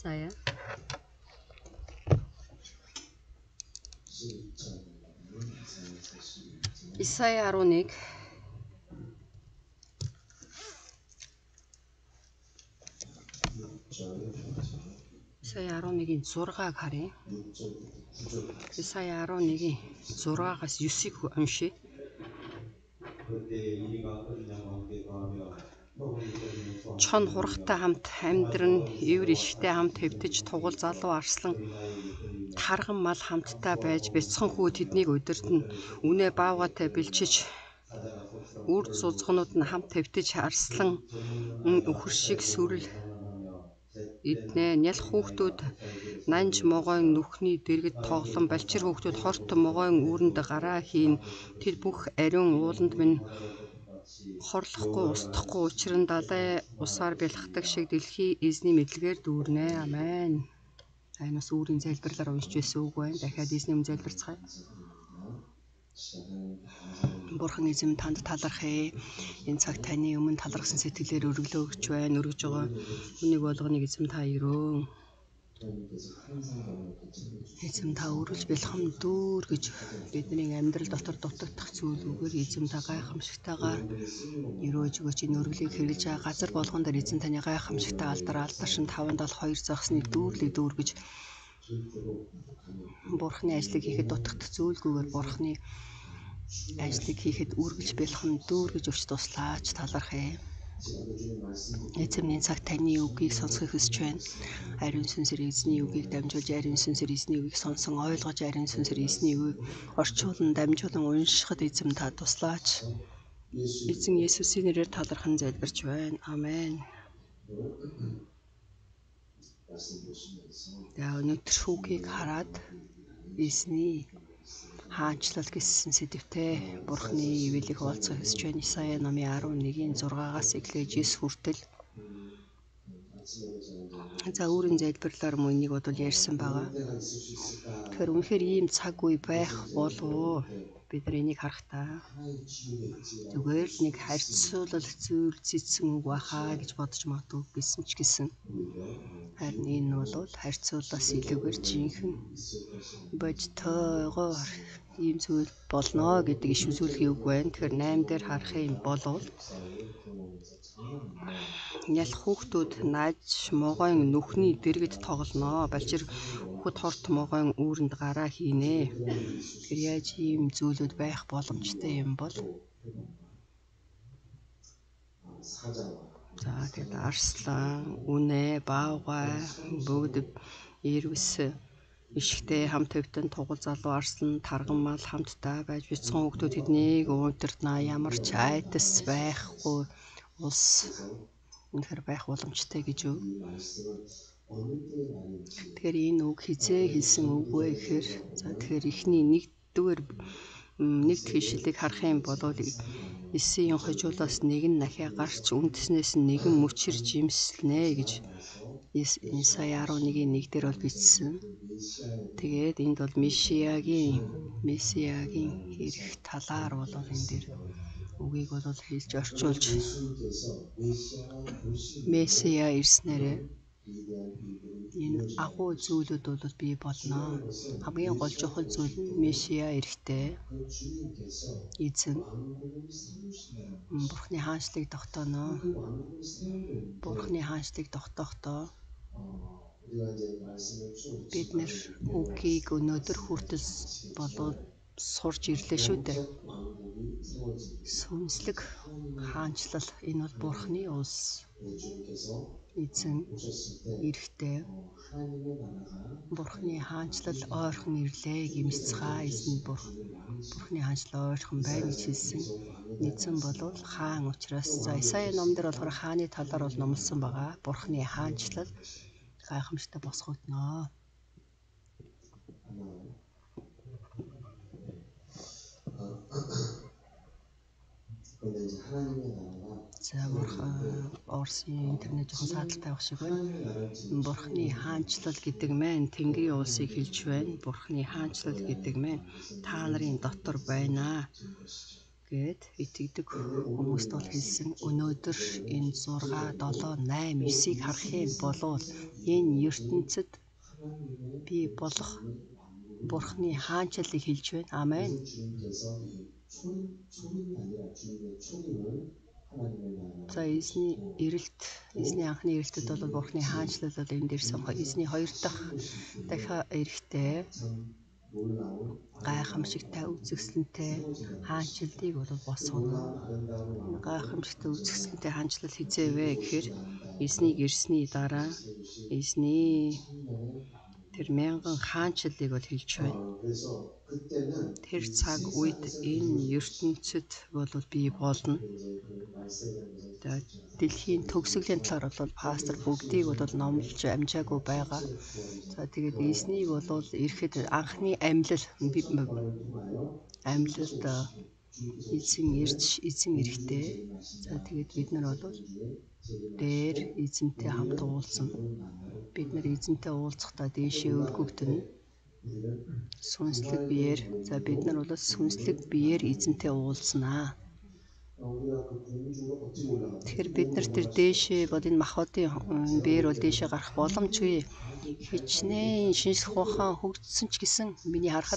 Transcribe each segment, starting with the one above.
Исая. Исая 11. Исая 11-ийн 6-ыг харъя. Исая 11-ийн 6-аас 9-ыг уншъя. Чон хурагтай хамт амьдран, ивэр ишгтэй хамт хэвтэж, тугал залуу арслан, тарган мал хамттай байж, бяцхан хүү тэднийг удирдна. Үнэ баавгатай бэлчиж, үр зузгнууд нь хамт хэвтэж, арслан үхэр шиг сүрэл иднэ. Нял хүүхдүүд нанж могойн нүхний дэргэд тоглон, балчир хүүхдүүд хорт могойн үүрэнд гараа хийн. Тэд бүх ариун ууланд минь хорлохгүй устдахгүй учир нь далай усаар бялхдаг шиг дэлхий эзний мэдлэгээр дүүрнэ. Амен. Энэ бас өөрийн залбирлаар уншиж байсан үг байна. Дахиад эзний өмнө залбирцгаая. Бурхан эзэм, танд талархъя. Энэ цаг таны өмнө талархсан сэтгэлээр өргөлөө өгч байна. Өргөж байгаа үнийг болгоныг эзэм та өрөөн. Эзэм та өргөж бэлхэм дүүр гэж бидний амьдрал дотор дутагдах зүйлүүгээр эзэм та гайхамшигтайгаар өрөөж өгөөч. Энэ өргөлийг хэрэглэж байгаа газар болгон дээр эзэм таны гайхамшигтай алдар шин 572 загсны дүүрлэг дүүргэж Бурханы ажлыг хийхэд дутагдах зүйлгүйгээр Бурханы ажлыг хийхэд үргэлж бэлхэн дүүргэж өгч туслаач. Талархъя. Эзэмний цаг таны үгийг сонсохыг хүсэж байна. Ариун сүнсээр эзний үгийг дамжуулж, ариун сүнсээр эзний үгийг сонсон, ойлгож, ариун сүнсээр эзний үгийг орчуулан, дамжуулан уншихад эзэм та туслаач. Эзэн Есүсийн нэрээр талархан залбирч байна. Амен. Өнөөдөр шүүхийг хараад эзний хаанчлал гэсэн сэдвтэй Бурханы ивэлийг хуваалцахыг хүсэж байна. Исая номын 11-ийн 6-аас эхлээд 9 хүртэл. За өөрийн залбирлаар мөнийг бодвол ярьсан байгаа. Тэгэхээр үнэхээр ийм цаг үе байх болов бид нар энийг харахтаа зүгээр л нэг харьцуулал зүйл цэцэн үг бахаа гэж бодож магадгүй гэсэн ч гэсэн харин энэ бол харьцуулаас илүүгээр жинхэнэ бодтойгоор ийм зүйл болно гэдэг иш үзүүлгийн үг байна. Тэгэхээр 8 дээр харах юм болов нял хүүхдүүд нааж могойн нүхний дэргэд тоглоно. Балчир хүүхэд хорт могойн үүрэнд гараа хийнэ. Тэгэхээр яаж ийм зүйлүүд байх боломжтой юм бол? За тэгээд арслан, үнэ, баавгай, бүгд ирвэс ишгтэй хамт хэвтэн тугал залуу арслан, тарган мал хамттай байж, бяцхан хүүхдүүд тэднийг удирдна. Ямар ч айтас байхгүй улс үнэхээр байх боломжтой гэж юу? Тэгэхээр энэ үг хизээ хэлсэн үг вэ гэхээр тэгэхээр эхний нэгд хишлийг харах юм бол Эсийн хожуулаас нэг нь нахиа гарч үндэснээс нь нэгэн мөчир жимслэнэ гэж Исая 11-ийн 1 дээр бол бичсэн. Тэгээд энд бол Месиягийн ирэх талаар бол энэ дээр үгийг бол хэлж орчуулж Месия ирснээрээ энэ агуу зүйлүүд бол бий болно. Хамгийн гол чухал зүйл нь Месия ирэхдээ эзэн Бурханы хаанчлыг тогтооно. Бурханы хаанчлыг тогтоохдоо бид нэр үгийг өнөөдөр хүртэл болоод сурч ирлээ шүү дээ. Сүнслэг хаанчлал энэ бол Бурханы улс. Эзэн ирэхдээ Бурханы хаанчлал ойрхон ирлээ гэмсцгаа. Эзэн Бурханы хаанчлал ойрхон байна гэж хэлсэн. Эзэн болвол хаан учраас Исая ном дээр болохоор хааны талаар бол номлосон байгаа. Бурханы хаанчлал гайхамшигтай босгогдно. За Орсын интернет жоохон сааталтай байх шиг байна. Бурханы хаанчлал гэдэг маань Тэнгэрийн улсыг хэлж байна. Бурханы хаанчлал гэдэг маань та нарын дотор байна гэд итгэдэг хүмүүст бол хэлсэн. Өнөөдөр энэ 6, 7, 8, 9-ийг харах юм болвол энэ ертөнцид бий болох Бурхны хаанчлалыг хэлж байна. Амен. За эзний эрэлт, эзний анхны эрэлтэд бол Бурхны хаанчлал бол энэ дээрсэн эзний 2 дахь дахиад эрэхтэй гайхамшигтай үзэсгэлэнтэй хаанчлалыг бол босгоно. Гайхамшигтай үзэсгэлэнтэй хаанчлал хизээ вэ гэхээр эзнийг ирсний дараа эзний тэр мянган хаанчлалыг бол хэлж байна. Тэр цаг үед энэ ертөнцид бол бий болно. Дэлхийн төгсгөлийн талаар бол пастор бүгдийг бол номлож амжаагүй байгаа. За тэгээд эзнийг бол ирэхэд анхны амьлалд эзэн ирж эзэн ирэхтэй. За тэгээд бид нар бол дээр эзэнтэй хамт уулзсан. Бид нар эзэнтэй уулзахдаа дээшээ өргөгдөнө. Сүнслэг биеэр за бид нар бол сүнслэг биеэр эзэнтэй уулзнаа. Тэгэхээр бид нар тэр дээшээ бол энэ махбодын биеэр бол дээшээ гарах боломжгүй. Хичнээн шинжлэх ухаан хөгжсөн ч гэсэн миний харахад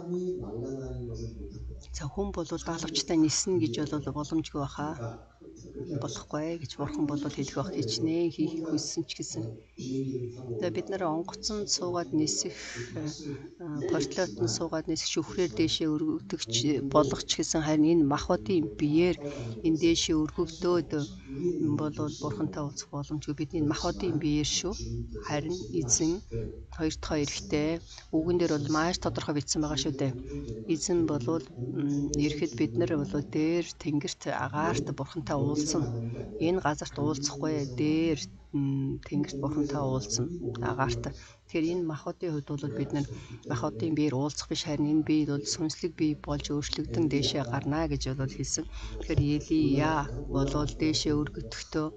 за хүн бол даалгавчтай ниснэ гэж бол боломжгүй баха. Болохгүй гэж бурхан бол хэлэх байх хичнээн хийхийг хүссэн ч гэсэн. За бид нар онгоцон суугаад нисэх порталотон суугаад нисэх шүхрээр дээшээ өргөгдөгч болох ч гэсэн харин энэ махбодын биеэр энэ дээшээ өргөгдөөд бол бурхантай уулзах боломжгүй. Бидний махбодын биеэр шүү. Харин эзэн 2 дахь эрэхтэй үгэн дээр бол маш тодорхой бичсэн байгаа шүү дээ. Эзэн бол ирэхэд бид нар бол дээр тэнгэрт агаарт бурхантай уулзсан. Энэ газарт уулзахгүй дээр тэнгэрт бурхантай уулзсан агаарт. Тэгэхээр энэ махбодын хувьд бол бид нар махбодын биеэр уулзах биш харин энэ бие бол сүнслэг бие болж өөрчлөгдөн дээшээ гарна гэж бол хэлсэн. Тэгэхээр Елия бол дээшээ өргөдөхтөө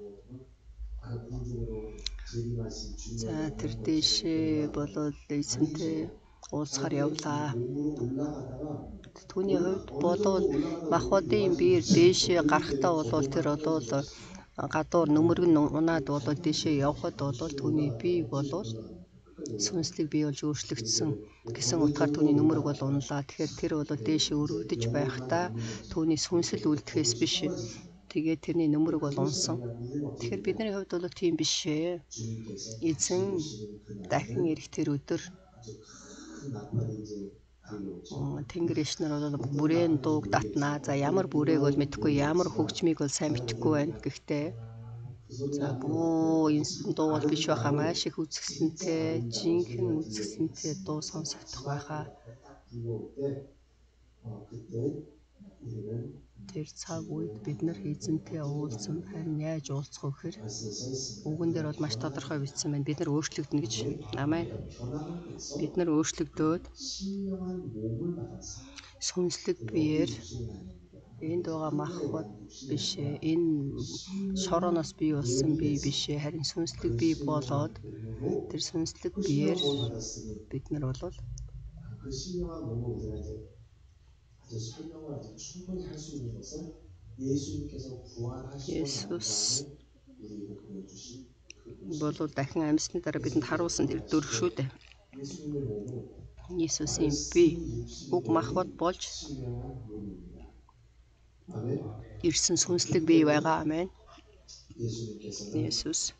за тэр дээшээ бол эзэнтэй уулзахаар явлаа. Түүний хувьд болвол махбодын биеэр дээшээ гарахтаа бол тэр бол гадуур нүмергэн унаад бол дээшээ явхад бол түүний бие бол сүнслэг бие болж өөрчлөгдсөн гэсэн утгаар түүний нүмерг бол унлаа. Тэгэхээр тэр бол дээшээ өргөдөж байхдаа түүний сүнсэл үлдэхээс биш. Тэгээд тэрний нүмерг бол унсан. Тэгэхээр бидний хувьд бол тийм биш ээ. Эзэн дахин ирэх тэр өдөр Тэнгэр иш нар бол бүрээн дууг татнаа. За ямар бүрээг бол мэдэхгүй, ямар хөгжмийг бол сайн мэдэхгүй байна. Гэхдээ за бөө энэ дуу бол биш байхаа маш их үзэсгэлэнтэй, жинхэнэ үзэсгэлэнтэй дуу сонсогдох байхаа. Тэр цаг үед бид нар эзэнтэй уулзсан. Харин яаж уулзах вэ гэхээр үгэн дээр бол маш тодорхой бичсэн байна. Бид нар өөрчлөгдөнө гэж. Амен. Бид нар өөрчлөгдөөд сүнслэг биеэр энд байгаа махбод биш ээ. Энэ шорооноос бий болсон бие биш ээ. Харин сүнслэг бие болоод тэр сүнслэг биеэр бид нар бол Есүс бол дахин амьсны дараа бидэнд харуулсан тэр дөрв шүү дээ. Есүсийн бие уг махбод болж ирсэн сүнслэг бие байгаа. Амен. Есүс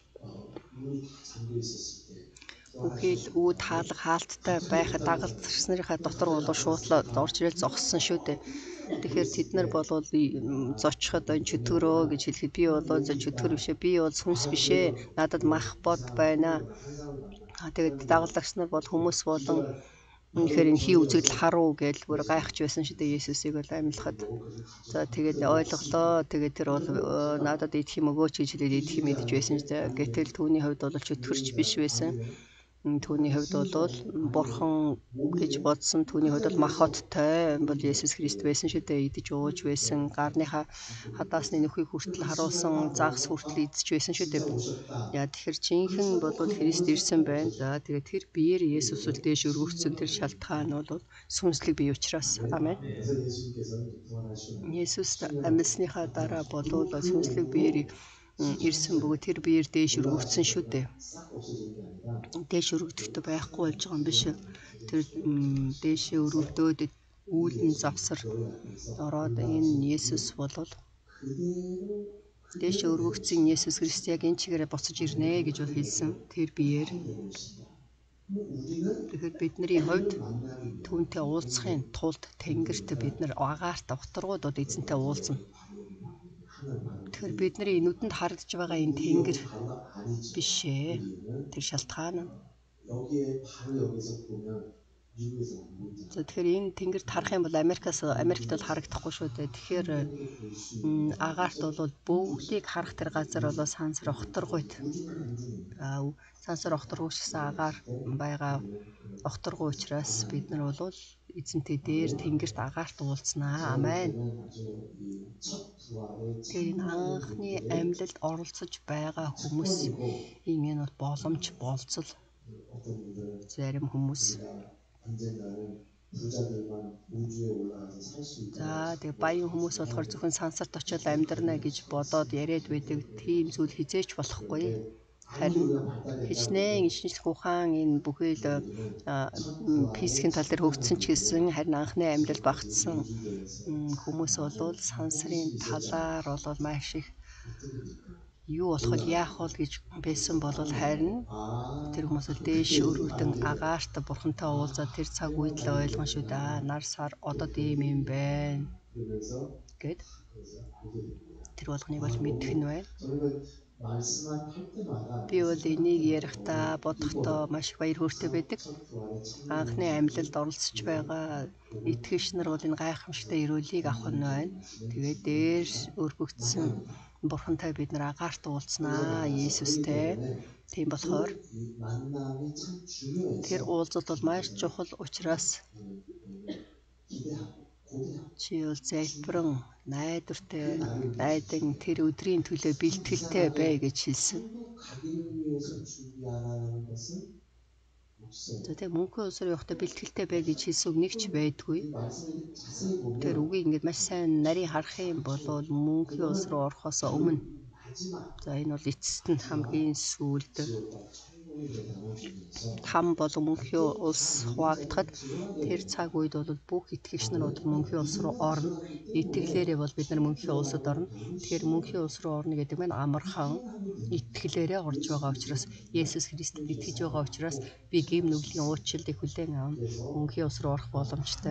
бүхэл үүд хаалга хаалттай байхад дагалдагч нарынхаа дотор бол шуудлаа орж ирэл зогссон шүү дээ. Тэгэхээр тэд нар бол зочход чөтгөрөө гэж хэлэхэд би бол чөтгөр бишээ. Би бол сүнс бишээ. Надад махбод байна. Тэгээд дагалдагч нар бол хүмүүс болон үнэхээр энэ хий үзэгдэл харуу гэж бүр гайхаж байсан шүү дээ. Есүсийг бол амьлахад. За тэгээд ойлголоо. Тэгээд тэр бол надад идэх юм өгөөч гэж хэлээд идэх юм идэж байсан шүү дээ. Гэтэл түүний хувьд бол чөтгөрч биш байсан. Түүний хувьд бол бурхан гэж бодсон түүний хувьд бол махбодтой бол Есүс Христ байсан шүү дээ. Идэж ууж байсан, гарныхаа хадаасны нөхийг хүртэл харуулсан, загас хүртэл идэж байсан шүү дээ. Яа тэгэхээр жинхэнэ бол Христ ирсэн байна. За тэгээд тэр биеэр Есүс үл дээш өргөгдсөн тэр шалтгаан бол сүнслэг бие учраас. Амен. Есүс амьсныхаа дараа болов сүнслэг биеэр ирсэн бөгөөд тэр биеэр дээш өргөгдсөн шүү дээ. Дээш өргөдөлтөй байхгүй болж байгаа юм биш. Тэр дээшээ өргөдөөд үүлэн завсар ороод энэ Есүс болол дээшээ өргөгдсөн Есүс Христ яг энэ чигээрээ буцаж ирнэ гэж бол хэлсэн. Тэр биеэр. Тэгэхээр бидний хувьд түүнтэй уулзахын тулд Тэнгэрт бид нар агаарт утгаргуудад эзэнтэй уулзна. Тэгэхээр бидний нүдэнд харагдж байгаа энэ Тэнгэр биш ээ. Тэр шалтгаан нь. Тэгэхээр энэ Тэнгэрт харах юм бол Америкт бол харагдахгүй шүү дээ. Тэгэхээр агаарт бол бүгдийг харах тэр газар бол сансар огторгуйд. Сансар огторгуйч гэсэн агаар байгаа огторгуй учраас бид нар бол эзэнтэй дээр Тэнгэрт агаарт уулзнаа. Амен. Тэр анхны амьлалд оролцож байгаа хүмүүс энэ бол боломж болцол. Зарим хүмүүс за тэгээ баян хүмүүс болохоор зөвхөн сансарт очиод амьдрна гэж бодоод яриад байдаг. Тийм зүйл хизээч болохгүй. Харин хичнээн ичнэчлэх ухаан энэ бүхэл физикийн тал дээр хөгжсөн ч гэсэн харин анхны амьлал багтсан хүмүүс бол сансрын талаар бол маш их юу болох вэ, яах вэ гэж байсан бол харин тэр хүмүүс л дээш өргөдөн агаарт бурхантай уулзаад тэр цаг үед л ойлгон шүү дээ. Нар сар одоо ийм юм байна гэд тэр болгоныг бол мэдэх нь байна. Би бол энийг ярихдаа бодохдоо маш их баяр хөөртэй байдаг. Анхны амьлалд оролцож байгаа итгэгч нар бол энэ гайхамшигтай өрөөлийг авах нь байна. Тэгээд дээр өргөгдсөн бурхантай бид нар агаарт уулзнаа Есүстэй. Тийм болохоор тэр уулзалт бол маш чухал учраас чи бол залбиран найдан тэр өдрийн төлөө бэлтгэлтэй бай гэж хэлсэн. Тэгээ мөнхийн улс руу явахдаа бэлтгэлтэй бай гэж хэлсэн үг нэг ч байдгүй. Тэр үгийг ингээд маш сайн нарийн харах юм бол мөнхийн улс руу орохоос өмнө. За энэ бол эцэст нь хамгийн сүүлд хам болон мөнхийн улс хуваагдахад тэр цаг үед бол бүх итгэгч нар мөнхийн улс руу орно. Итгэлээрээ бол бид нар мөнхийн улсад орно. Тэгэхээр мөнхийн улс руу орно гэдэг нь амархан итгэлээрээ орж байгаа учраас Есүс Христэд итгэж байгаа учраас би гэм нүглийн уучлалыг хүлээн аван мөнхийн улс руу орох боломжтой.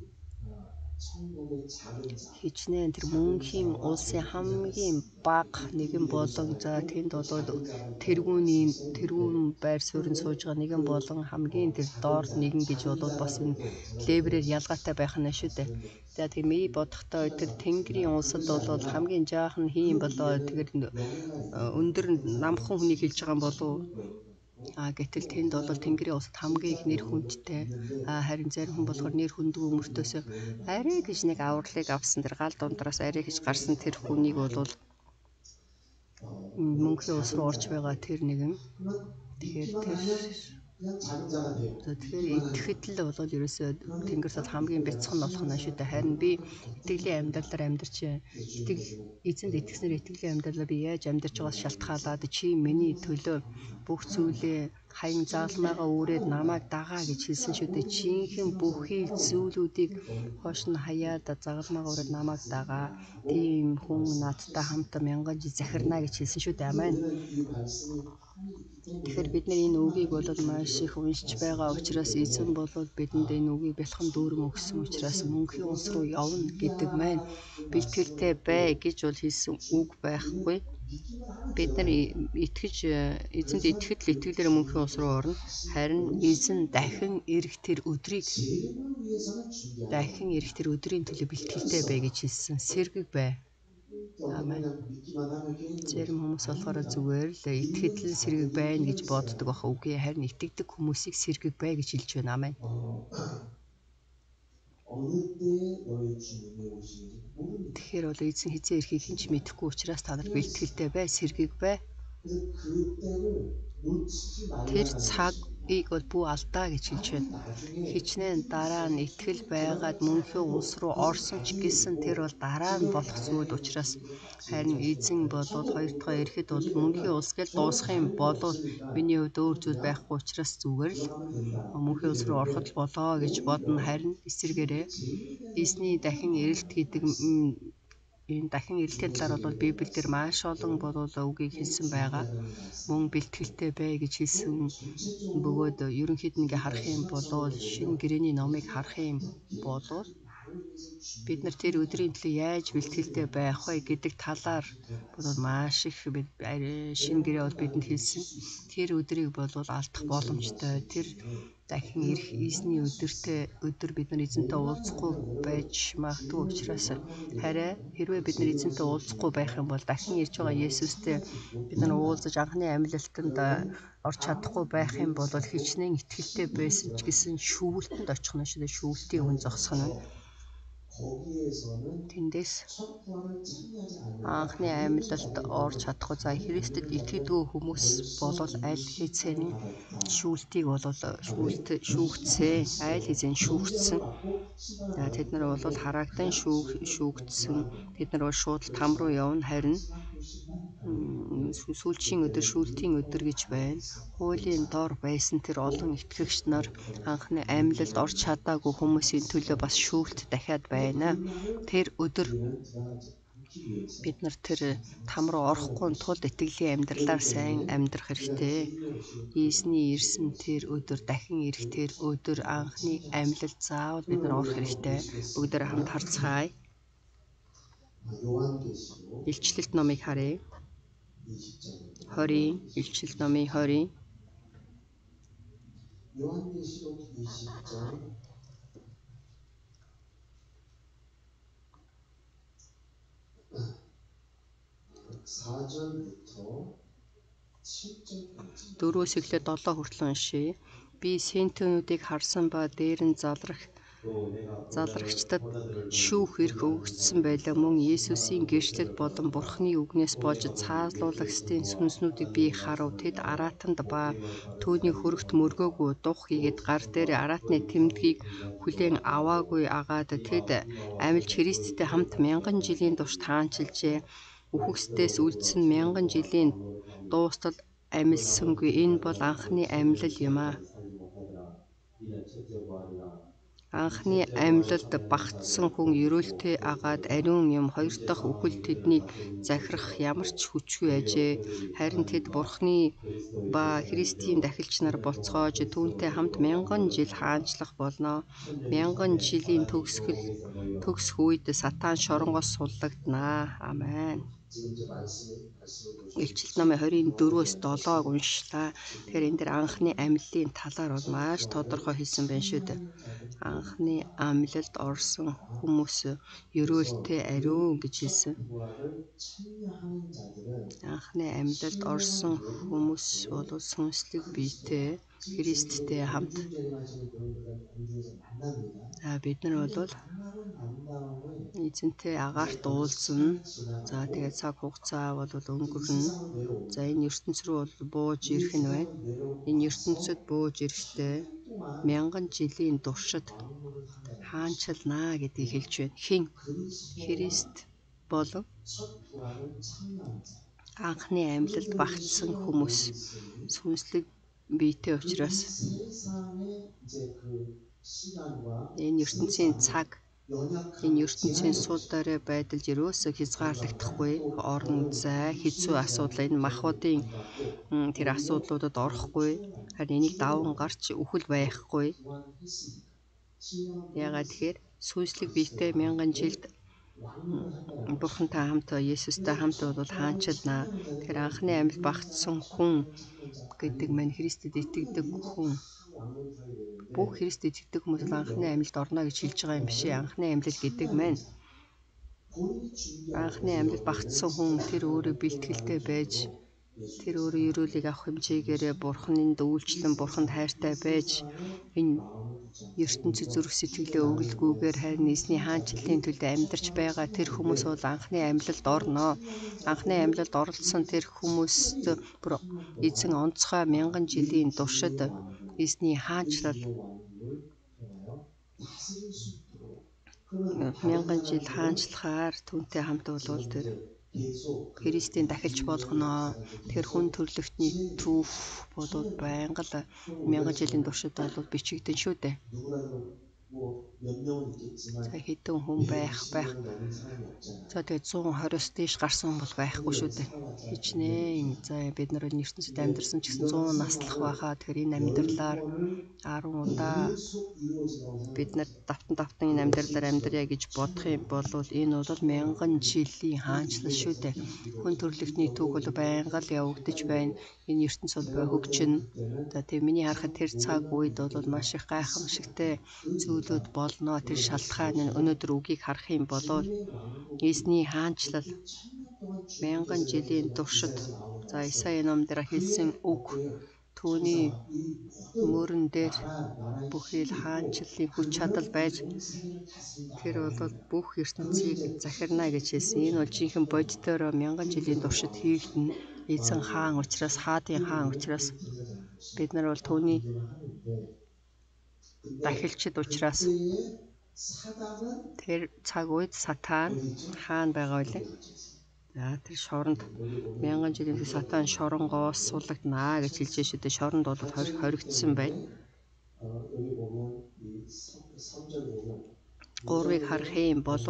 Хичнээн тэр мөнхийн улсын хамгийн бага нэгэн болон за тэнд бол тэрүүн байр суурин сууж байгаа нэгэн болон хамгийн тэр доор нэгэн гэж бол бас энэ леврээр ялгаатай байх нь шүү дээ. За тийм ми бодохдоо тэр Тэнгэрийн улсад бол хамгийн жаахан хийм болоо тэр өндөр намхан хүнийг хэлж байгаа юм болов. Гэтэл тэнд бол Тэнгэрийн улсад хамгийн их нэр хүндтэй. Харин зарим хүн болохоор нэр хүндгүй өмөртөөс арай гэж нэг авралыг авсан тэр гал дундраас арай гэж гарсан тэр хүнийг бол мөнхийн улс руу орж байгаа тэр нэгэн. Тэгэхээр итгэхэд л бол ерөөсөө Тэнгэрт бол хамгийн бяцхан болох нь шүү дээ. Харин би итгэлийн амьдралаар амьдарч эзэнд итгэснээр итгэлийн амьдралаа би яаж амьдарч байгаас шалтгаалаад чи миний төлөө бүх зүйлээ хаян заалмаагаа үүрээд намайг дагаа гэж хэлсэн шүү дээ. Жинхэнэ бүхий зүйлүүдийг хоош нь хаяад загалмаагаа үүрээд намайг дагаа. Тийм хүн надтай хамт мянган жил захирна гэж хэлсэн шүү дээ. Амен. Тэгэхээр бид нар энэ үгийг бол маш их уншиж байгаа учраас эзэн бол бидэнд энэ үгийг бэлхэн дүүрэн өгсөн учраас мөнхийн улс руу явна гэдэг маань бэлтгэлтэй бай гэж бол хэлсэн үг байхгүй. Бид нар эзэнд итгэхэд л итгэлээр мөнхийн улс руу орно. Харин эзэн дахин ирэх тэр өдрийн төлөө бэлтгэлтэй бай гэж хэлсэн. Сэргэг бай. Аамен. Зарим хүмүүс болохоор зүгээр л итгэхэд л сэргэг байна гэж боддог баха. Үгүй харин итгэдэг хүмүүсийг сэргэг бай гэж хэлж байна. Аамен. Тэгэхээр бол эзэн хизээ ирэхийг хэн ч мэдэхгүй учраас та нар бэлтгэлтэй бай, сэргэг бай. Тэр цагийг бол бүү алдаа гэж хэлж байна. Хичнээн дараа нь итгэл байгаад мөнхийн улс руу орсон ч гэсэн тэр бол дараа нь болох зүйл учраас харин эзэн болоод хоёр дахь ирэхэд бол мөнхийн улс гэж дуусах юм болов миний хувьд өөр зүйл байхгүй учраас зүгээр л мөнхийн улс руу ороход л болоо гэж бодно. Харин эсвэргээрээ эзний дахин ирэлт гэдэг энэ дахин ирэлтийн талаар бол Библиэлд маш олон үгийг хэлсэн байгаа. Мөн бэлтгэлтэй бай гэж хэлсэн бөгөөд ерөнхийд нь харах юм бол шинэ гэрээний номыг харах юм бол бид нар тэр өдрийн төлөө яаж бэлтгэлтэй байх вэ гэдэг талаар бол маш их шинэ гэрээ бол бидэнд хэлсэн. Тэр өдрийг бол алдах боломжтой. Тэр дахин ирэх эзний өдөр бид нар эзэнтэй уулзахгүй байж магадгүй учраас хараа хэрвээ бид нар эзэнтэй уулзахгүй байх юм бол дахин ирж байгаа Есүстэй бид нар уулзаж анхны амьлалтанд орж чадахгүй байх юм бол хичнээн итгэлтэй байсан ч гэсэн шүүгэлтэнд очих нь шүү дээ. Шүүгэлтийн хүн зогсох нь. Тэндээс анхны амьлалд орж чадахгүй. За Христэд итгэдэггүй хүмүүс болол аль хэзээний шүүлтийг шүүгдсэн, аль хэзээ шүүгдсэн. Тэд нар бол хараагдан шүүгдсэн. Тэд нар бол шууд там руу явна. Харин сүүлчийн өдөр, шүүлтийн өдөр гэж байна. Хуулийн дор байсан тэр олон итгэгч нар анхны амьлалд орж чадаагүй хүмүүсийн төлөө бас шүүлт дахиад байна. Тэр өдөр бид нар тэр там руу орохгүй тулд итгэлийн амьдралаар сайн амьдрах хэрэгтэй. Эзний ирсэн тэр өдөр, дахин ирэх тэр өдөр анхны амьлалд заавал бид нар орох хэрэгтэй. Бүгдээрээ хамт харцгаая. Илчилэлт номыг харъя. 20, Илчилэлт номын 20. 요한계시록 20장 4절부터 7절까지 4-өөс эхлээд 7 хүртэл уншия. Би сентөнүүдийг харсан ба дээр нь залрагчдад шүүх эрх өгөгдсөн байлаа. Мөн Есүсийн гэрчлэл болон Бурхны үгнээс болж цаазлуулагчдын сүнснүүдийг би харав. Тэд араатанд ба түүний хөрөгт мөргөөгүй дух хийгээд гар дээр араатны тэмдгийг хүлээн аваагүй агаад тэд амилж Христтэй хамт 1000 жилийн турш таанчилжээ. Үхэгсдээс үлдсэн 1000 жилийн дуустал амилсангүй. Энэ бол анхны амьлал юм аа. Анхны амьлалд багтсан хүн ерөөлтэй агаад ариун юм. Хоёр дахь үхэл тэднийг захирах ямар ч хүчгүй ажээ. Харин тэд Бурхны ба Христийн дахилч нар болцоож түүнтэй хамт 1000 жил хаанчлах болно. 1000 жилийн төгсөх үед сатан шоронгоос суллагдана. Амен. Илчилэлт номын 24-өөс 7-ыг уншлаа. Тэгэхээр энэ дэр анхны амьлалын талаар бол маш тодорхой хэлсэн байна шүү дээ. Анхны амьлалд орсон хүмүүс ерөөлтэй ариун гэж хэлсэн. Анхны амьлалд орсон хүмүүс бол сүнслэг биетэй Христтэй хамт. Бид нар бол эзэнтэй агаарт уулзна. За тэгээд цаг хугацаа бол өнгөрнө. За энэ ертөнц рүү бол бууж ирэх нь байна. Энэ ертөнцид бууж ирэхдээ 1000 жилийн туршид хаанчилнаа гэдгийг хэлж байна. Хэн? Христ болон анхны амьлалд багтсан хүмүүс сүнслэг биетэй учраас энэ ертөнцийн цаг, энэ ертөнцийн сул дорой байдалд ерөөсөө хязгаарлагдахгүй. Орон зай, хэцүү асуудал, энэ махбодын тэр асуудлуудад орохгүй. Харин энийг даван гарч үхэл байхгүй. Яагаад тэгэхээр сүнслэг биетэй 1000 жилд Бурхантай хамт, Есүстэй хамт бол хаанчилнаа. Тэгэхээр анхны амьд багтсан хүн гэдэг мань Христэд итгэдэг хүн. Бүх Христэд итгэдэг хүмүүс анхны амьлд орно гэж хэлж байгаа юм биш ээ. Анхны амьлал гэдэг мань анхны амьд багтсан хүн тэр өөрийн бэлтгэлтэй байж тэр өөрийн ерөөлийг авах хэмжээгээрээ бурханд үйлчлэн бурханд хайртай байж энэ ертөнцөд зүрх сэтгэлээ өгөлгүйгээр харин эзний хаанчлалын төлөө амьдарч байгаа тэр хүмүүс бол анхны амьлалд орно. Анхны амьлалд оролцсон тэр хүмүүст бүр эзэн онцгой мянган жилийн туршид эзний хаанчлал мянган жил хаанчлахаар түүнтэй хамт болвол тэр Христийн дахилж болгоно. Тэр хүн төрлөختний түүх болоод байнга л мянган жилийн туршид болоод бичигдэн шүү дээ. За хэдэн хүн байх. За тэгээд 120-оос дээш гарсан бол байхгүй шүү дээ. Хичнээн за бид нар ертөнцид амьдарсан ч гэсэн 100 наслах байхаа. Тэгэхээр энэ амьдралаар 10 удаа бид нар давтан энэ амьдралаар амьдрья гэж бодох юм бол энэ бол мянган жилийн хаанчлал шүү дээ. Хүн төрлөختний түүх бол байнга л явагдаж байна. Энэ ертөнц бол хөгжинэ. За тэгээд миний харахад тэр цаг үед бол маш их гайхамшигтай зүйлүүд болно. Тэр шалтгаан нь өнөөдөр үгийг харах юм бол эзний хаанчлал мянган жилийн туршид за Исаи ном дээр хэлсэн үг түүний мөрөн дээр бүхий л хаанчлалын хүч чадал байж тэр бол бүх ертөнцийг захирна гэж хэлсэн. Энэ бол жинхэнэ бодитоор мянган жилийн туршид хийгдэнэ. Эзэн хаан учраас хаадын хаан учраас бид нар бол түүний дахилчид учраас тэр цаг үед сатан хаан байгаа үлээ. За тэр шоронд мянган жилийн турш сатан шоронгоос сулагдана гэж хэлж шүү дээ. Шоронд бол хоригдсан байна. 3-ыг харах юм бол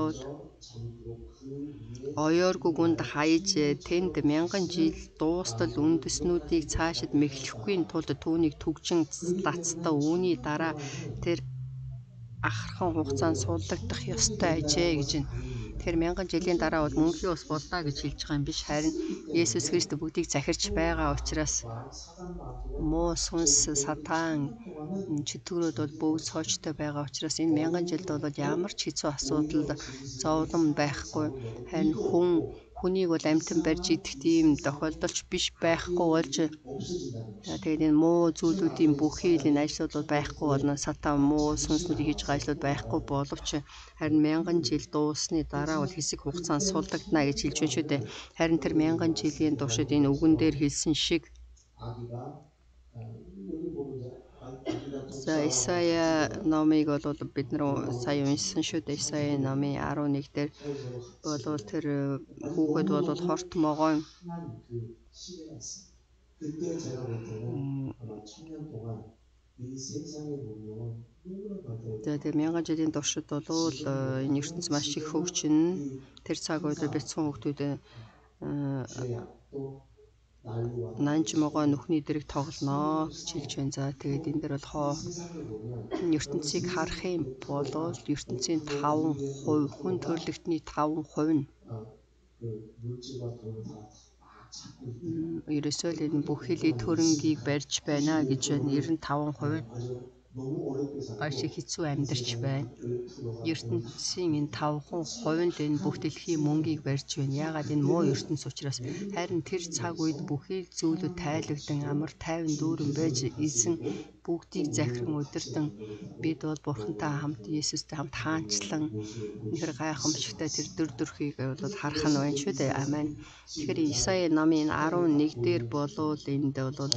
оёоргүй гүнд хаяж тэнд мянган жил дуустал үндэснүүдийг цаашид мэхлэхгүй тулд түүнийг түгжин лацтаа үүний дараа тэр ахархан хугацаанд суулгагдах ёстой ажээ гэж байна. Тэр мянган жилийн дараа бол мөнхийн ус боллоо гэж хэлж байгаа юм биш. Харин Есүс Христ бүгдийг захирч байгаа учраас муу сүнс сатан чөтгөрөд бол бүгд соочтой байгаа учраас энэ мянган жилд бол ямар ч хэцүү асуудал зовлон байхгүй. Харин хүнийг бол амьтан барьж идэх тийм тохиолдолч биш байхгүй болж тэгээд энэ муу зүйлүүдийн бүхий л энэ ажил бол байхгүй болно. Сатан муу сүнснүүдийг хийж байгаа ажлууд байхгүй боловч харин мянган жил дуусны дараа бол хэсэг хугацаанд суулгагдана гэж хэлж байна шүү дээ. Харин тэр мянган жилийн туршид энэ үгэн дээр хэлсэн шиг за Исая номыг бол бид нар сая уншсан шүү дээ. Исая номын 11 дээр болвол тэр хүүхэд бол хорт могоон тэр мянган жилийн туршид бол энэ ертөнц маш их хөгжинэ. Тэр цаг үед бяцхан хүүхдүүд нанж могоо нүхний дэрэг тоглоно гэж хэлж байна. За тэгээд энэ дээр бол ертөнцийг харах юм бол ертөнцийн 5% хүн төрлөختний 5% нь ерөөсөө л энэ бүхий л төрөнгийг барьж байна гэж байна. 95% маш их хэцүү амьдарч байна. ертөнцийн энэ 5% энэ бүх дэлхийн мөнгийг барьж байна. Яагаад энэ муу ертөнц учраас харин тэр цаг үед бүхий л зүйлүүд тайлбардан амар тайван дүүрэн байж эзэн бүгдийг захиран удирдан бид бол бурхантай хамт Есүстэй хамт хаанчлан нэр гайхамшигтай тэр дүрхийг бол харах нь байна шүү дээ. Амен. Тэгэхээр Исаи номын 11 дээр болвол энд бол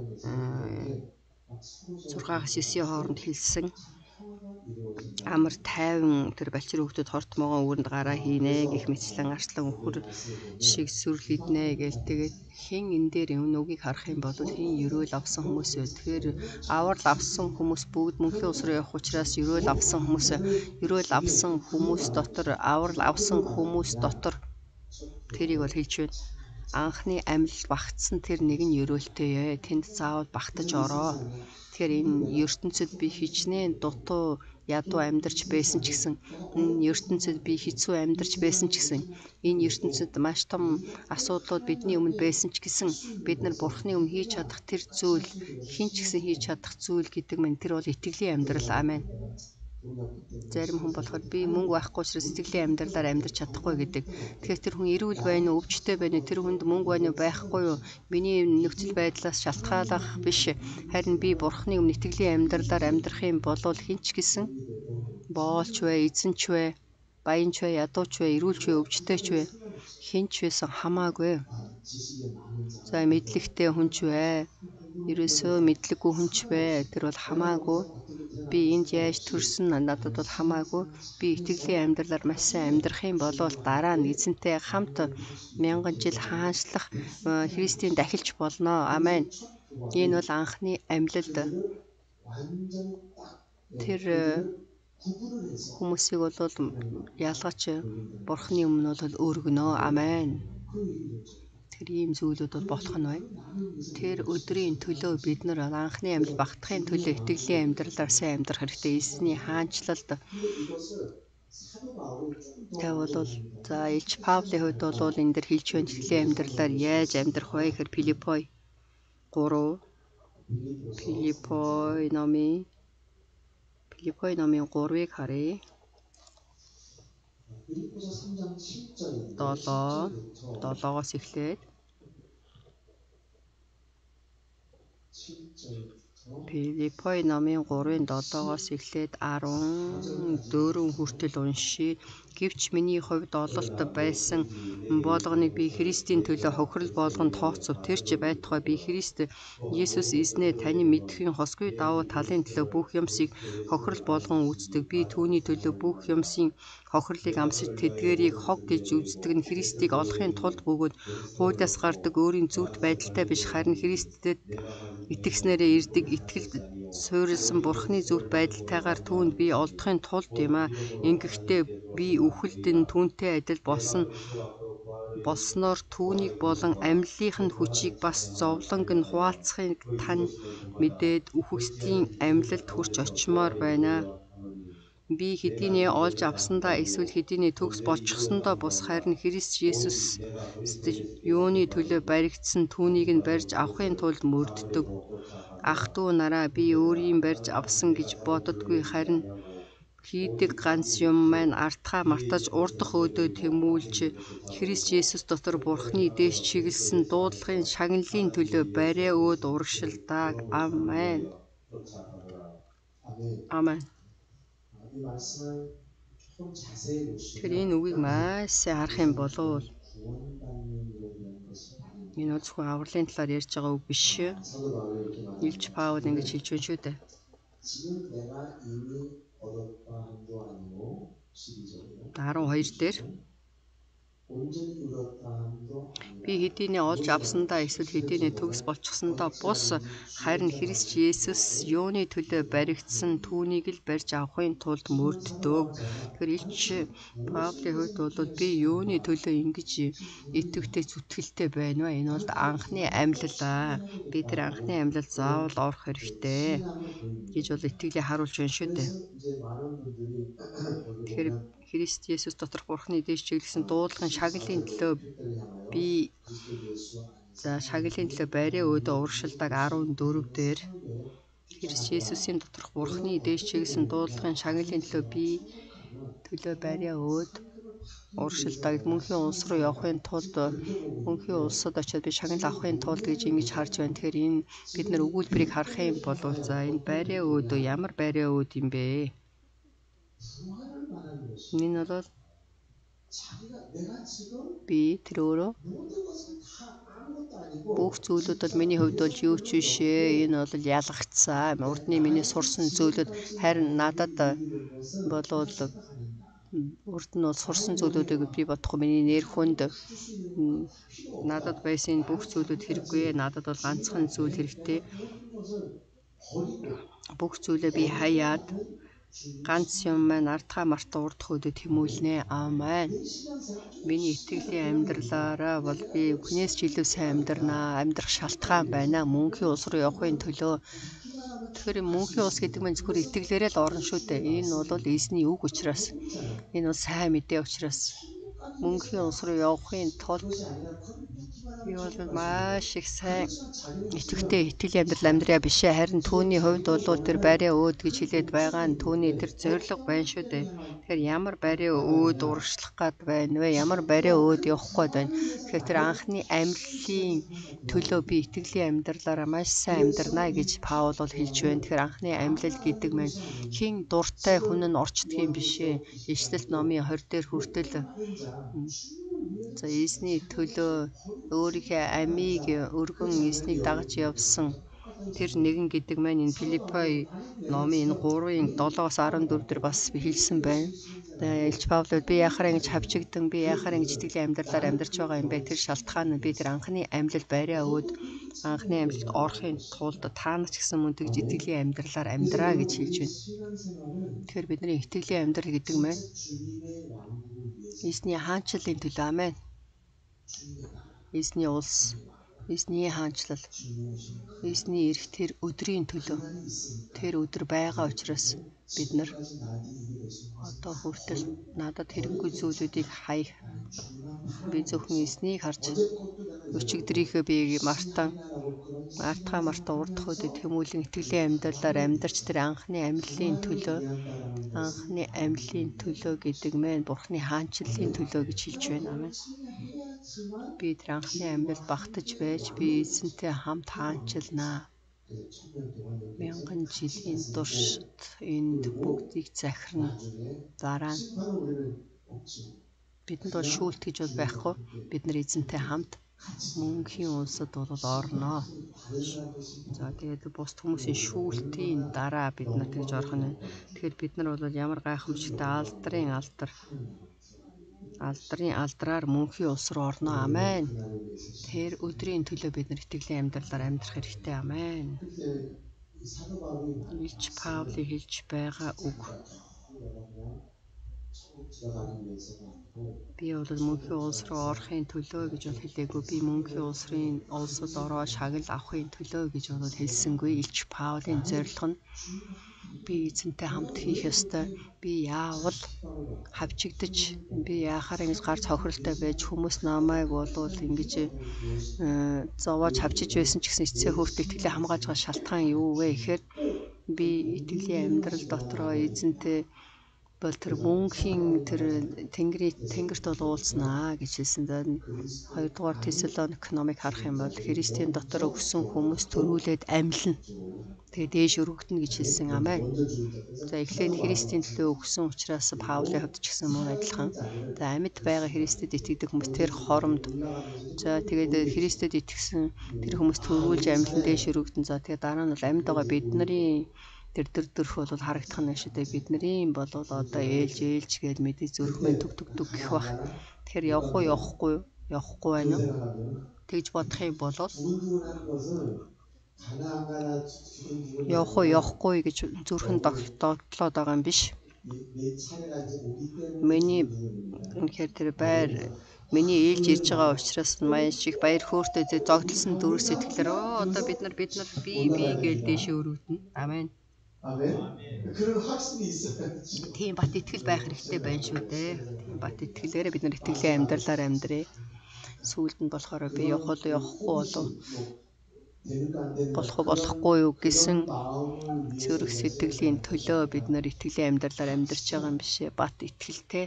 6-аас 9-ийн хооронд хэлсэн амар тайван тэр балчир хүүхдүүд хорт могоон үүрэнд гараа хийнэ гэх мэтчлэн арслан өхөр шиг сүрл иднэ гэл тэгээд хэн энэ дээр энэ үгийг харах юм бол хэн ерөөл авсан хүмүүс вэ? Тэгэхээр аврал авсан хүмүүс бүгд мөнхийн ус руу явах учраас ерөөл авсан хүмүүс дотор аврал авсан хүмүүс дотор тэрийг бол хэлж байна. Анхны амьлал багтсан тэр нэгэн ерөөлтэй тэнд заавал багтаж ороо. Тэгэхээр энэ ертөнцид би хичнээн дутуу ядуу амьдарч байсан ч гэсэн энэ ертөнцид би хэцүү амьдарч байсан ч гэсэн энэ ертөнцид маш том асуудлууд бидний өмнө байсан ч гэсэн бид нар бурхны өмнө хийж чадах тэр зүйл хэн ч гэсэн хийж чадах зүйл гэдэг мэн тэр бол итгэлийн амьдрал. Амен. Зарим хүн болохоор би мөнгө байхгүй учраас сэтгэлийн амьдралаар амьдрч чадахгүй гэдэг. Тэгэхээр тэр хүн эрүүл байна уу, өвчтэй байна уу, тэр хүнд мөнгө байна уу, байхгүй юу? Миний нөхцөл байдлаас шалтгаалах биш. Харин би Бурхны өмнө итгэлийн амьдралаар амьдрах юм бол хинч гэсэн боолч вэ, эзэн ч вэ, баян ч вэ, ядуу ч вэ, эрүүл ч вэ, өвчтэй ч вэ, хинч байсан хамаагүй. За мэдлэгтэй хүн ч вэ, ерөөсөө мэдлэггүй хүн ч вэ, тэр бол хамаагүй. Би энд яаж төрсөн надад бол хамаагүй. Би итгэлийн амьдралаар маш сайн амьдрах юм бол дараа нь эзэнтэй хамт мянган жил хаанчлах Христийн дахилч болно. Амен. Энэ бол анхны амьлалд. Тэр хүмүүсийг бол ялгаач Бурхны өмнө бол өргөнө. Амен. Тэр ийм зүйлүүд бол болох нь бай. Тэр өдрийн төлөө бид нар анхны амьд багтахын төлөө итгэлийн амьдралаар сайн амьдрах хэрэгтэй. Эзний хаанчлалд тэгвэл за Илч Паулийн хувьд бол энэ дэр хэлж байна итгэлийн амьдралаар яаж амьдрах вэ гэхээр Филиппой 3 Филиппой номын 3-ыг харъя. 7-оос эхлээд Филиппой номын 3-ын 7-оос эхлээд 14 хүртэл уншия. Гэвч миний хувьд ололт байсан болгоныг би Христийн төлөө хохирол болгон тооцов. Тэр ч байтугай би Христ Есүс эзнээ тань мэдхийн хосгүй давуу талын төлөө бүх юмсыг хохирол болгон үздэг. Би түүний төлөө бүх юмсын хохирлыг амсаж тэдгээрийг хог гэж үздэг нь Христийг олохын тулд бөгөөд хуулиас гардаг өөрийн зүвт байдалтай биш харин Христэд итгэснээрээ ирдэг итгэлд суурилсан Бурхны зүвт байдалтайгаар түүнд би олдохын тулд юм а. Ингэхдээ би үхэлд нь түүнтэй адил болсноор түүнийг болон амьллынх нь хүчийг бас зовлонг нь хуваалцахыг тань мэдээд үхэгсдийн амьлалд хүрч очимоор байна. Би хэдийнээ олж авсандаа эсвэл хэдийнээ төгс болчихсондоо бус харин Христ Есүс юуны төлөө баригдсан түүнийг нь барьж авахын тулд мөрддөг. Ах トゥ нараа би өөрийн барьж авсан гэж боддоггүй харин хийдэг ганц юм маань артхаа мартаж урдах өдөө тэмүүлж Христ Есүс дотор Бурхны дээш чиглэсэн дуудлагын шагналын төлөө бариа өөд урагшилдаг. Амен. Амен. Тэр энэ үгийг маш сайн харах юм бол энэ зөвхөн авралын талаар ярьж байгаа үг биш. Илч Паул ингэж хэлж байна шүү дээ. Даруй 2 дээр би хэдийнээ олж авсандаа эсвэл хэдийнээ төгс болчихсондоо бус харин Христ Есүс юуны төлөө баригдсан түүнийг л барьж авахын тулд мөрддөг. Тэгэхээр Илч Паулийн хувьд бол би юуны төлөө ингэж итгэвтэй зүтгэлтэй байна вэ? Энэ бол анхны амьлалаа. Би тэр анхны амьлал заавал орох хэрэгтэй гэж бол итгэлээ харуулж байна шүү дээ. Тэгэхээр Христ Есүс доторх Бурхны дээш чиглэсэн дуудлагын шагналын төлөө шагналын төлөө бариа өөдөө урагшилдаг 14 дээр Христ Есүсийн доторх Бурхны дээш чиглэсэн дуудлагын шагналын төлөө бариа өөд урагшилдаг. Мөнхийн улс руу явахын тулд мөнхийн улсад очиод би шагнал авахын тулд гэж ингэж харж байна. Тэгэхээр энэ бид нар өгүүлбэрийг харах юм бол за энэ бариа өөдөө ямар бариа өөд юм бэ? Энэ бол би тэр өөрөө бүх зүйлүүд бол миний хувьд бол юу ч биш ээ. Энэ бол ялгагдсан. Урдны миний сурсан зүйлүүд харин надад болвол урд нь бол сурсан зүйлүүдийг би бодохгүй миний нэр хүнд надад байсан энэ бүх зүйлүүд хэрэггүй. Надад бол ганцхан зүйл хэрэгтэй. Бүх зүйлээ би хаяад ганц юм маань артхаа мартаа урдах өдөө тэмүүлнэ. Амен. Миний итгэлийн амьдралаараа бол би хүнээс ч илүү сайн амьдрнаа. Амьдрах шалтгаан байна. Мөнхийн улс руу явахын төлөө. Тэгэхээр мөнхийн улс гэдэг нь зөвхөн итгэлээрээ л орно шүү дээ. Энэ бол эзний үг учраас. Энэ бол сайн мэдээ учраас мөнхийн улс руу явахын тулд Би бол маш их сайн итгэвтэй итгэлийн амьдрал амьдраа биш ээ. Харин түүний хувьд бол тэр байраа өөд гэж хэлээд байгаа нь түүний тэр зориг байна шүү дээ. Тэгэхээр ямар байраа өөд урагшлах гад байна вэ? Ямар байраа өөд явах гээд байна? Тэгэхээр тэр анхны амьлалын төлөө би итгэлийн амьдралаараа маш сайн амьдрнаа гэж Паул бол хэлж байна. Тэгэхээр анхны амьлал гэдэг маань хин дуртай хүн нь орчдөг юм биш ээ. Ишлэл номын 20 дээр хүртэл за эзний төлөө өөрийнхөө амийг өргөн эзнийг дагаж явсан тэр нэгэн гэдэг маань энэ Филиппой номын 3-ын 7-оос 14 дээр бас хэлсэн байна. Илч Паул би яхаар ингэж хавчигдан би яхаар ингэж итгэлийн амьдралаар амьдарч байгаа юм бэ? Тэр шалтгаан нь би тэр анхны амьлал байраа өөд анхны амьлалд орохын тулд та нар ч гэсэн мөн тэгж итгэлийн амьдралаар амьдраа гэж хэлж байна. Тэгэхээр бидний итгэлийн амьдрал гэдэг маань эзний хаанчлалын төлөө амен. Эзний улс, эзний хаанчлал, эзний эрх тэр өдрийн төлөө тэр өдөр байгаа учраас бид нар одоо хүртэл надад хэрэггүй зүйлүүдийг хаях. Би зөвхөн эзнийг харж өчигдрийнхөө би мартаа урдах үедээ тэмүүлэн итгэлийн амьдралаар амьдарч тэр анхны амьлалын төлөө гэдэг маань Бурхны хаанчлалын төлөө гэж хэлж байна. Амен. Би тэр анхны амьлал багтаж байж би эзэнтэй хамт хаанчилнаа. 1000 жилийн туршид энд бүгдийг захирна. Дараа нь бидэнд бол шүүлт гэж бол байхгүй. Бид нар эзэнтэй хамт мөнхийн улсад бол орноо. За тэгээд бус хүмүүсийн шүүлтийн дараа бид нар тэгж орох нь. Тэгэхээр бид нар бол ямар гайхамшигтай алдрын алдраар мөнхийн улс руу орноо. Амен. Тэр өдрийн төлөө бид нар итгэлийн амьдралаар амьдрах хэрэгтэй. Амен. Илч Паулийн хэлж байгаа үг. Би бол мөнхийн улс руу орохын төлөө гэж бол хэлээгүй. Би мөнхийн улсад ороо шагнал авахын төлөө гэж бол хэлсэнгүй. Илч Паулийн зорилго нь би эзэнтэй хамт хийх ёстой. Би яавал хавчигдаж би яахаар ингэж гар цохролтой байж хүмүүс намайг болвол ингэж зовоож хавчиж байсан ч гэсэн эцсээ хүртэл итгэлээ хамгааж байгаа шалтгаан юу вэ гэхээр би итгэлийн амьдрал дотроо эзэнтэй бол тэр мөнхийн тэр тэнгэрт бол уулзнаа гэж хэлсэн. 2 дугаар Тесалоник номыг харах юм бол Христийн дотор өгсөн хүмүүс төрүүлээд амьлна. Тэгээ дээш өргөгдөнө гэж хэлсэн. Амен. За эхлээд Христийн төлөө өгсөн учраас Паулийн хувьд ч гэсэн мөн адилхан. За амьд байгаа Христэд итгэдэг хүмүүс тэр хоромд. За тэгээд Христэд итгэсэн тэр хүмүүс төрүүлж амьлан дээш өргөгдөн. За тэгээд дараа нь бол амьд байгаа бидний тэр дөрх бол харагдах нь шүү дээ. Бидний бол одоо ээлж гээд мэдээ зүрхмэн түг гэх бах. Тэгэхээр явахгүй байна уу? Тэгж бодох юм бол явахгүй гэж зүрхэн тогтлоод байгаа юм биш. Үнэхээр тэр миний ээлж ирж байгаа учраас маш их баяр хөөртэй зогтлсон дүр сэтгэлээр одоо бид нар би гээл дэше өргөднө. Амен. Тийм бат итгэл байх хэрэгтэй байна шүү дээ. Тийм бат итгэлээрээ бид нар итгэлийн амьдралаар амьдрээ. Сүүлд нь болохоор би болохгүй юу гэсэн зүрх сэтгэлийн төлөө бид нар итгэлийн амьдралаар амьдарч байгаа юм бишээ. Бат итгэлтэй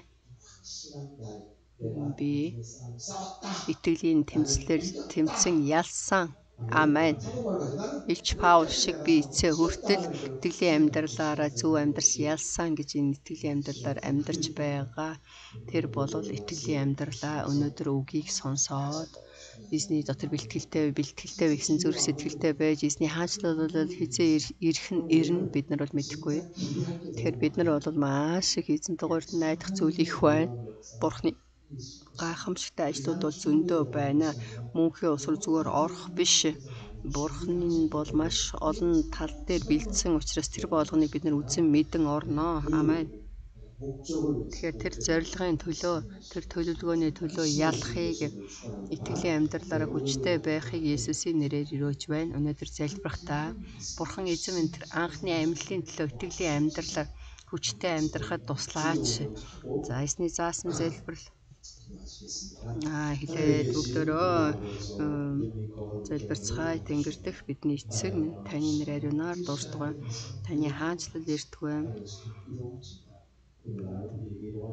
би итгэлийн тэмцэн ялсан. Амен. Илч Паул шиг би эцээ хүртэл итгэлийн амьдралаараа зөв амьдарч ялсан гэж энэ итгэлийн амьдралаар амьдарч байгаа. Тэр бол итгэлийн амьдралаа өнөөдөр үгийг сонсоод эзний дотор бэлтгэлтэй гэсэн зүрх сэтгэлтэй байж эзний хаанчлал бол хизээ ирнэ бид нар бол мэдэхгүй. Тэгэхээр бид нар бол маш их эзэн дугуйрт найдах зүйл их байна. Бурхны гайхамшигтай ажлууд бол зөндөө байна. Мөнхийн улс руу зүгээр орох биш. Бурхан нь бол маш олон тал дээр бэлдсэн учраас тэр болгоныг бид нар үзэн мэдэн орноо. Амен. Тэгэхээр тэр зорилгын төлөө, тэр төлөвлөгөөний төлөө ялахыг итгэлийн амьдралаараа хүчтэй байхыг Есүсийн нэрээр өрөөж байна. Өнөөдөр залбирахдаа Бурхан эзэн минь тэр анхны амьлалын төлөө итгэлийн амьдралаар хүчтэй амьдрахад туслаач. За эсний заасан залбирал Хэлээд бүгдөө залбирцгаая Тэнгэр дэх бидний эцэг минь таны нэр ариунаар дуустгай. Таны хаанчлал эртгвэ. 하여 이루어지나. 오늘 아들에게로